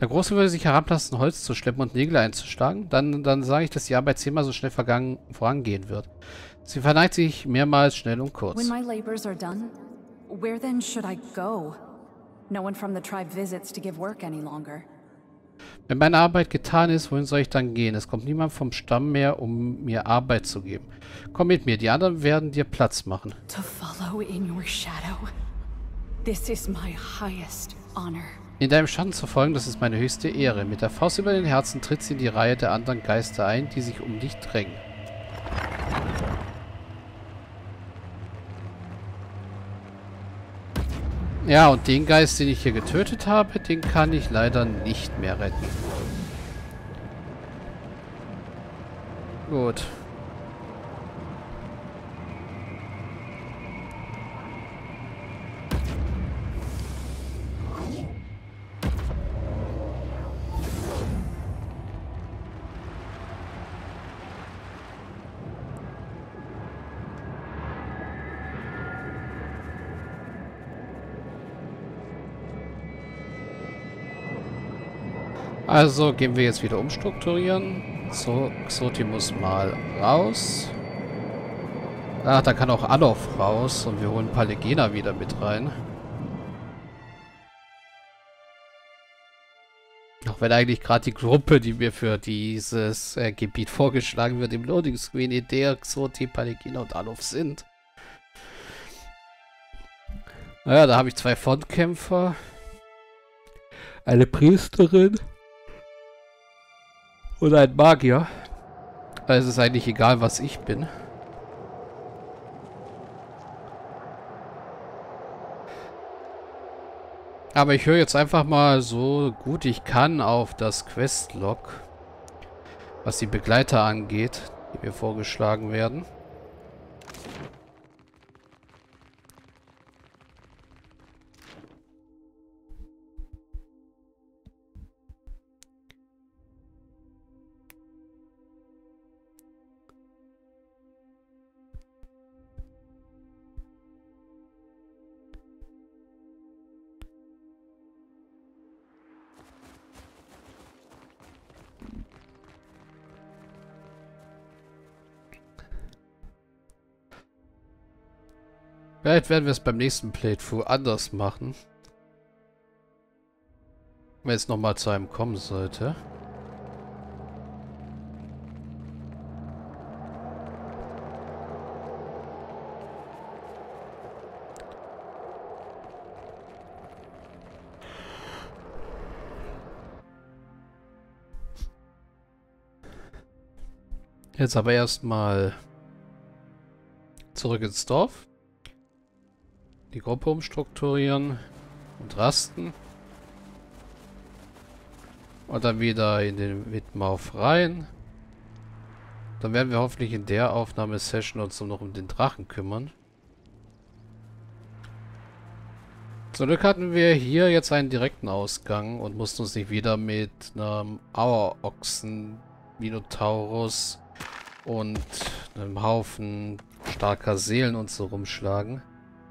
Der Große würde sich herablassen, Holz zu schleppen und Nägel einzuschlagen. Dann sage ich, dass die Arbeit 10-mal so schnell vorangehen wird. Sie verneigt sich mehrmals schnell und When kurz. my labors are done, where then should I go? No one from the tribe visits to give work any longer. Wenn meine Arbeit getan ist, wohin soll ich dann gehen? Es kommt niemand vom Stamm mehr, um mir Arbeit zu geben. Komm mit mir, die anderen werden dir Platz machen. To follow in your shadow. This is my highest honor. In deinem Schatten zu folgen, das ist meine höchste Ehre. Mit der Faust über den Herzen tritt sie in die Reihe der anderen Geister ein, die sich um dich drängen. Ja, und den Geist, den ich hier getötet habe, den kann ich leider nicht mehr retten. Gut. Also gehen wir jetzt wieder umstrukturieren. So, Xoti muss mal raus. Ach, da kann auch Alov raus und wir holen Palegena wieder mit rein. Auch wenn eigentlich gerade die Gruppe, die mir für dieses Gebiet vorgeschlagen wird, im Loading Screen, in der Xoti, Palegena und Alov sind. Naja, da habe ich 2 Frontkämpfer. Eine Priesterin. Und ein Magier. Also es ist eigentlich egal, was ich bin. Aber ich höre jetzt einfach mal so gut ich kann auf das Questlog, was die Begleiter angeht, die mir vorgeschlagen werden. Vielleicht werden wir es beim nächsten Playthrough anders machen. Wenn es nochmal zu einem kommen sollte. Jetzt aber erstmal zurück ins Dorf. Die Gruppe umstrukturieren und rasten. Und dann wieder in den Widmauf rein. Dann werden wir hoffentlich in der Aufnahmesession uns noch um den Drachen kümmern. Zum Glück hatten wir hier jetzt einen direkten Ausgang und mussten uns nicht wieder mit einem Auerochsen, Minotaurus und einem Haufen starker Seelen und so rumschlagen.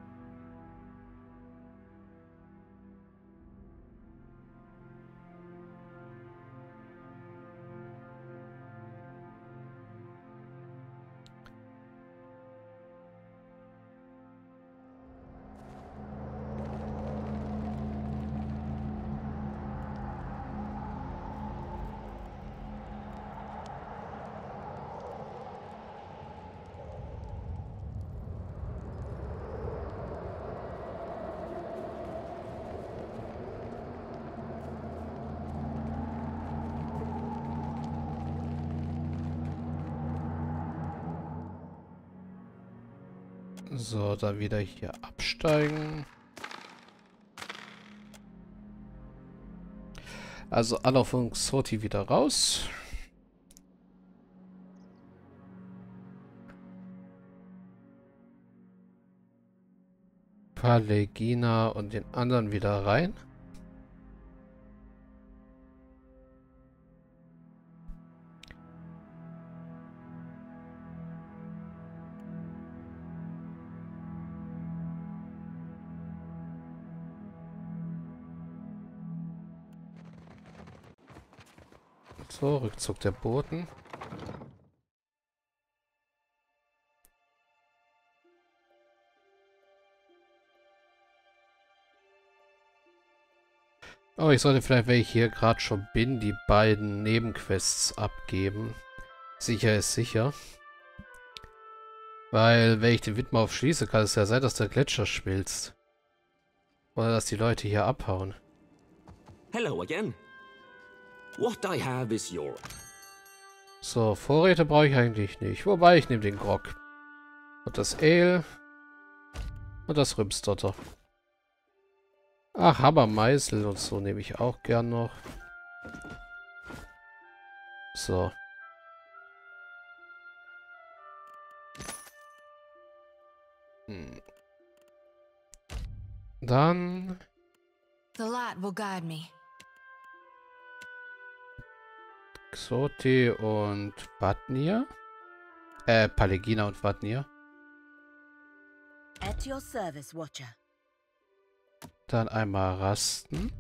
So, dann wieder hier absteigen. Also Alov und Xoti wieder raus. Palegina und den anderen wieder rein. So, Rückzug der Boten. Oh, ich sollte vielleicht, wenn ich hier gerade schon bin, die beiden Nebenquests abgeben. Sicher ist sicher. Weil, wenn ich den Wind mal aufschließe, kann es ja sein, dass der Gletscher schmilzt. Oder dass die Leute hier abhauen. Hello again. What I have is your. So, Vorräte brauche ich eigentlich nicht. Wobei, ich nehme den Grog. Und das Ale. Und das Rübsdotter. Ach, Hammer, Meißel und so nehme ich auch gern noch. So. Dann The light will guide me. Xoti und Vatnir. Palegina und Vatnir. At your service, Watcher. Dann einmal rasten.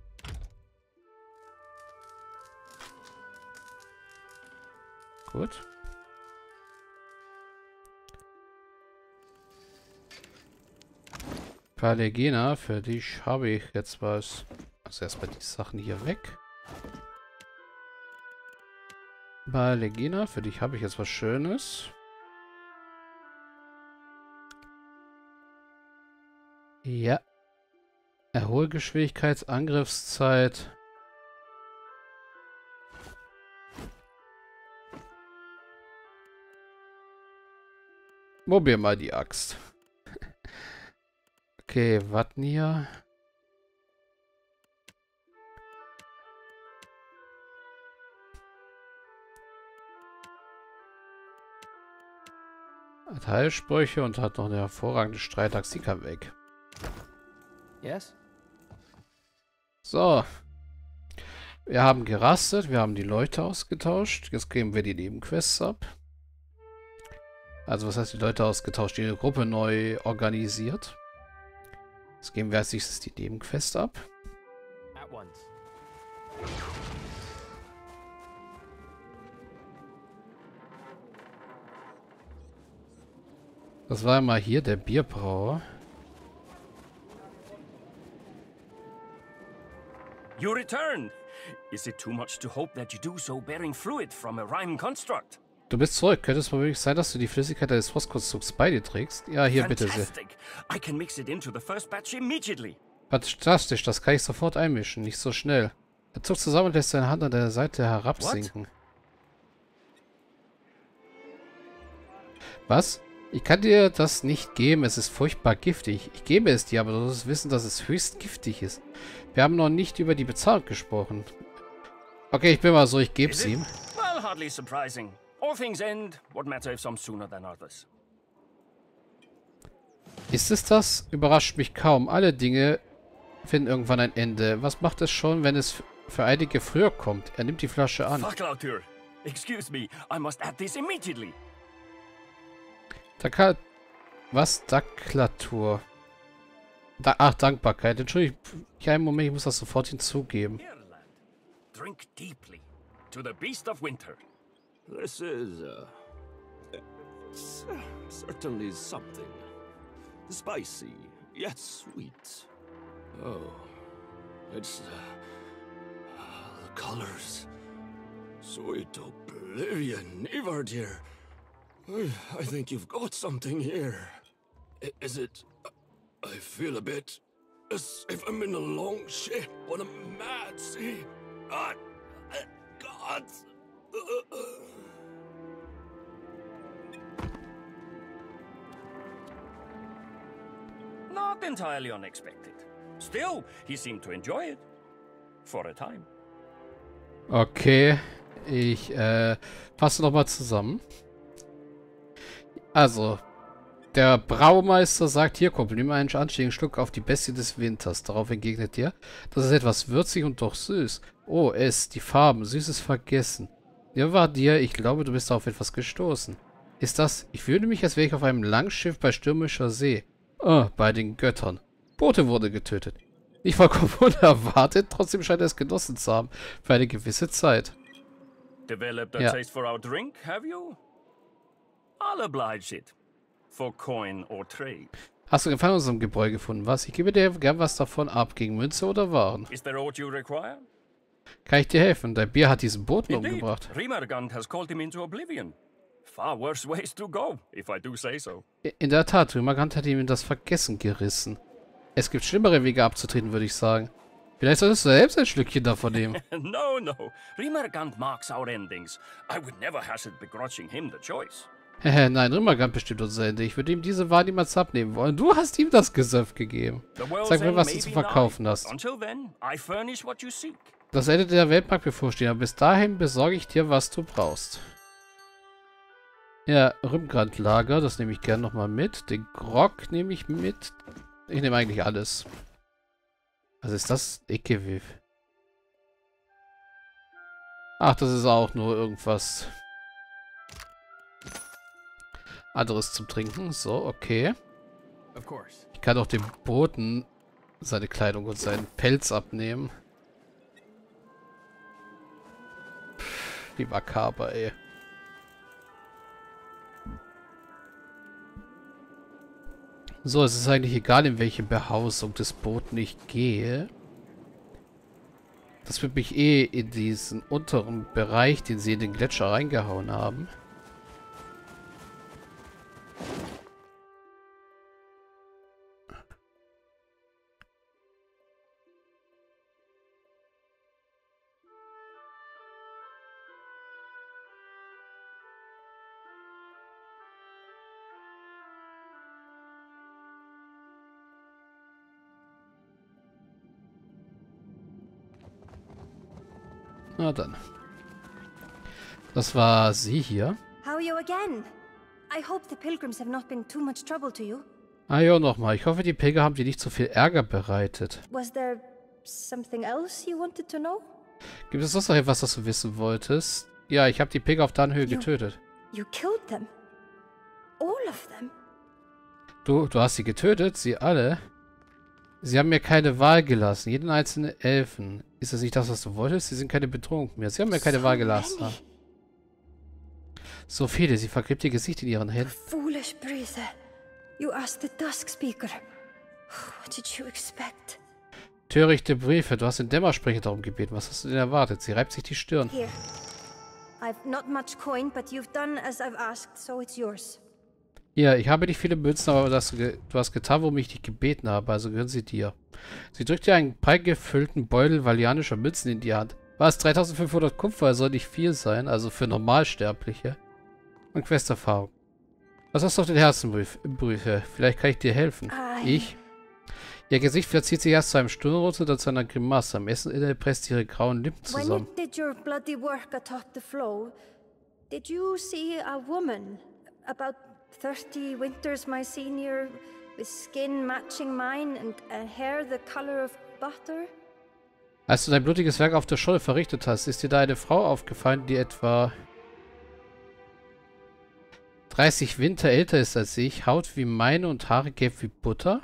Gut. Palegina, für dich habe ich jetzt was. Also erstmal die Sachen hier weg. Palegina, für dich habe ich jetzt was Schönes. Ja. Erholgeschwindigkeit, Angriffszeit. Probier mal die Axt. Okay, Vatnir. Hat Heilsprüche und hat noch eine hervorragende Streitaxt. Die kann weg. Yes? So. Wir haben gerastet, wir haben die Leute ausgetauscht. Jetzt geben wir die Nebenquests ab. Also was heißt die Leute ausgetauscht? Die Gruppe neu organisiert. Jetzt geben wir als nächstes die Nebenquest ab. At once. Das war mal hier der Bierbrauer. You returned! Is it too much to hope that you do so bearing fluid from a rhyme construct? Du bist zurück. Könnte es mal wirklich sein, dass du die Flüssigkeit deines Frostkonstrukts bei dir trägst? Ja, hier bitte sehr. Fantastic! I can mix it into the first batch immediately. Fantastisch, das kann ich sofort einmischen. Nicht so schnell. Er zuckt zusammen und lässt seine Hand an der Seite herabsinken. Was? Ich kann dir das nicht geben. Es ist furchtbar giftig. Ich gebe es dir, aber du sollst wissen, dass es höchst giftig ist. Wir haben noch nicht über die Bezahlung gesprochen. Okay, ich bin mal so, ich gebe es ihm. Well, hardly surprising. All things end. What matter if some sooner than others? Ist es das? Überrascht mich kaum. Alle Dinge finden irgendwann ein Ende. Was macht es schon, wenn es für einige früher kommt? Er nimmt die Flasche an. Faklautur. Excuse me, I must add this immediately. Was? Daklatur. Ach, Dankbarkeit. Entschuldigung. Einen Moment, ich muss das sofort hinzugeben. Here, lad. Drink deeply. To the beast of winter. This is, it's, certainly something. Spicy, yet sweet. Oh, it's, the colors. Sweet oblivion, Ivar dear. I think you've got something here. Is it... I feel a bit as if I'm in a long ship on a mad sea. God. Not entirely unexpected. Still, he seemed to enjoy it. For a time. Okay. Ich, fasse nochmal zusammen. Also, der Braumeister sagt, hier, Kumpel, nimm einen anständigen Schluck auf die Bestie des Winters. Darauf entgegnet er, das ist etwas würzig und doch süß. Oh, die Farben, süßes Vergessen. Ja, war dir, ich glaube, du bist auf etwas gestoßen. Ist das, ich fühle mich, als wäre ich auf einem Langschiff bei stürmischer See. Oh, bei den Göttern. Bote wurde getötet. Nicht vollkommen unerwartet, trotzdem scheint er es genossen zu haben. Für eine gewisse Zeit. Developed a Ja. taste for our drink, have you? I'll oblige it. For coin or trade. Hast du Gefallen in unserem Gebräu gefunden? Was? Ich gebe dir gern was davon ab. Gegen Münze oder Waren? Is there aught you require? Kann ich dir helfen? Dein Bier hat diesen Boten Indeed, umgebracht. Rimergant has called him into oblivion. Far worse ways to go, if I do say so. In der Tat, Rymagant hat ihm in das Vergessen gerissen. Es gibt schlimmere Wege abzutreten, würde ich sagen. Vielleicht solltest du selbst ein Schlückchen davon nehmen. No, no. Rimergant marks our endings. I would never hazard begrudging him the choice. Nein, Rymagant bestimmt unser Ende. Ich würde ihm diese Waren niemals abnehmen wollen. Du hast ihm das Gesöff gegeben. The world's Sag mir, end was may du zu be verkaufen nigh. hast. Until then, I furnish what you seek. Das Ende der Welt mag bevorstehen, aber bis dahin besorge ich dir, was du brauchst. Ja, Rymgrandlager, das nehme ich gerne nochmal mit. Den Grog nehme ich mit. Ich nehme eigentlich alles. Was ist das? Ekewiv. Ach, das ist auch nur irgendwas anderes zum Trinken. So, okay. Ich kann auch dem Boten seine Kleidung und seinen Pelz abnehmen. Wie makaber, ey. So, es ist eigentlich egal, in welche Behausung des Boten ich gehe. Das wird mich eh in diesen unteren Bereich, den sie in den Gletscher reingehauen haben. Na dann. Das war sie hier. How are you again? I hope the pilgrims have not been too much trouble to you. Ah ja, nochmal. Ich hoffe, die Pilger haben dir nicht so viel Ärger bereitet. Was there something else you wanted to know? Gibt es sonst noch etwas, das du wissen wolltest? Ja, ich habe die Pilger auf der Anhöhe getötet. You killed them? All of them? Du hast sie getötet? Sie alle? Sie haben mir keine Wahl gelassen. Jeden einzelnen Elfen. Ist das nicht das, was du wolltest? Sie sind keine Bedrohung mehr. Sie haben mir keine Wahl gelassen. many. So viele. Sie vergräbt ihr Gesicht in ihren Händen. Foolish breather. You asked the Dusk Speaker. What did you expect? Törichte Briefe. Du hast den Dämmersprecher darum gebeten. Was hast du denn erwartet? Sie reibt sich die Stirn. Here. I've not much coin, but you've done as I've asked, so it's yours. Ja, ich habe nicht viele Münzen, aber du hast getan, worum ich dich gebeten habe, also gehören sie dir. Sie drückt dir einen prall gefüllten Beutel valianischer Münzen in die Hand. Was? 3500 Kupfer soll nicht viel sein, also für Normalsterbliche. Und Questerfahrung. Was hast du auf den Herzenbriefe? Vielleicht kann ich dir helfen. Ich? Ihr Gesicht verzieht sich erst zu einem Stirnrunzel, dann zu einer Grimasse. Am Ende presst ihre grauen Lippen When zusammen. you did your bloody work atop the flow, did you see a woman about 30 winters my senior, with skin matching mine and hair the color of butter? Als du dein blutiges Werk auf der Scholle verrichtet hast, ist dir da eine Frau aufgefallen, die etwa 30 Winter älter ist als ich, Haut wie meine und Haare gelb wie Butter?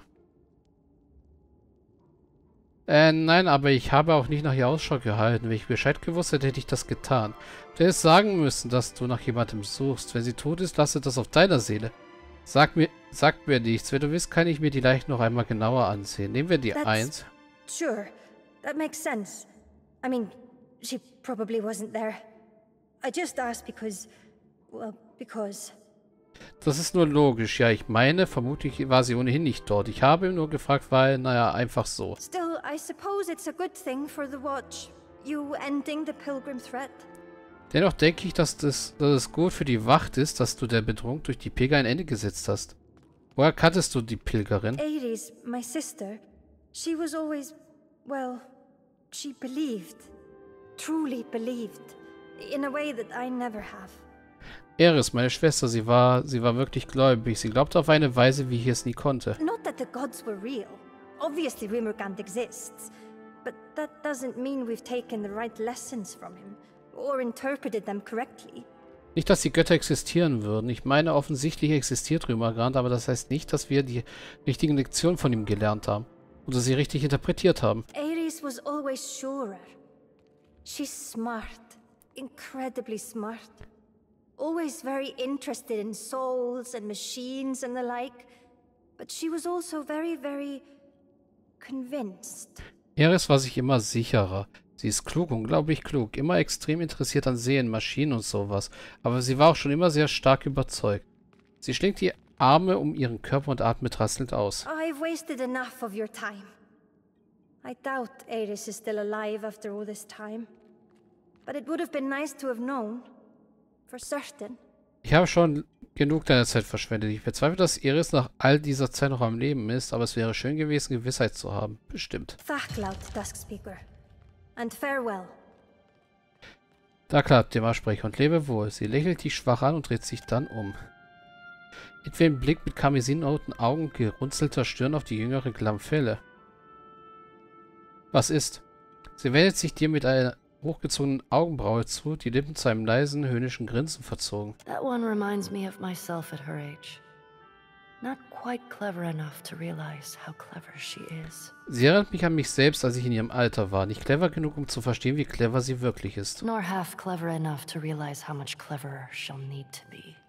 Nein, aber ich habe auch nicht nach ihr Ausschau gehalten. Wenn ich Bescheid gewusst hätte, hätte ich das getan. Du hättest sagen müssen, dass du nach jemandem suchst. Wenn sie tot ist, lasse das auf deiner Seele. Sag mir nichts. Wenn du willst, kann ich mir die Leichen noch einmal genauer ansehen. Nehmen wir die That's- 1. Sure, that makes sense. I mean, she probably wasn't there. I just asked because, well, because. Das ist nur logisch. Ja, ich meine, vermutlich war sie ohnehin nicht dort. Ich habe nur gefragt, weil, naja, einfach so. Still, I suppose it's a good thing for the Watch. You ending the pilgrim threat. Dennoch denke ich, dass es gut für die Wacht ist, dass du der Bedrohung durch die Pilger ein Ende gesetzt hast. Woher kanntest du die Pilgerin? Ares, my sister, she was always, well, she believed. Truly believed. In a way that I never have. Eris, meine Schwester, sie war wirklich gläubig. Sie glaubte auf eine Weise, wie ich es nie konnte. Not that the gods were real. Obviously, Rimmergant exists. But that doesn't mean we've taken the right lessons from him. Or interpreted them correctly. Nicht, dass die Götter existieren würden. Ich meine, offensichtlich existiert Rymmergant, aber das heißt nicht, dass wir die richtigen Lektionen von ihm gelernt haben. Oder sie richtig interpretiert haben. Ares was always surer. She's smart. incredibly smart. Always very interested in souls and machines and the like. But she was also very, very convinced. Eris war sich immer sicherer. Sie ist klug, unglaublich klug, immer extrem interessiert an Seelen, Maschinen und sowas. Aber sie war auch schon immer sehr stark überzeugt. Sie schlingt die Arme um ihren Körper und atmet rasselnd aus. I've wasted enough of your time. I doubt Eris is still alive after all this time. But it would have been nice to have known. For certain. Ich habe schon genug deiner Zeit verschwendet. Ich bezweifle, dass Eris nach all dieser Zeit noch am Leben ist, aber es wäre schön gewesen, Gewissheit zu haben. Bestimmt. Thacklaut, Duskspeaker. And farewell. Da klappt dem Sprecher und lebe wohl. Sie lächelt dich schwach an und dreht sich dann um. Edwin blickt mit karmesinroten Augen und gerunzelter Stirn auf die jüngere Glamfelle. Was ist? Sie wendet sich dir mit einer hochgezogenen Augenbraue zu, die Lippen zu einem leisen, höhnischen Grinsen verzogen. That one reminds me of myself at her age. Not quite clever enough to realize how clever she is. Sie erinnert mich an mich selbst, als ich in ihrem Alter war. Nicht clever genug, um zu verstehen, wie clever sie wirklich ist. Nor half clever enough to realize how much cleverer she'll need to be.